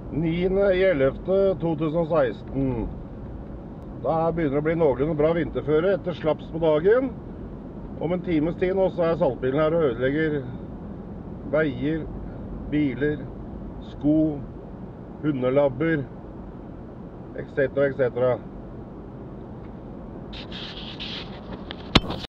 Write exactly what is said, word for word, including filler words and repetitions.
niende ellevte to tusen og seksten. Da begynner det å bli noenlunde bra vinterføre etter slaps på dagen. Om en times tid nå så er saltbilen her og ødelegger veier, biler, sko, hundelabber, et cetera et cetera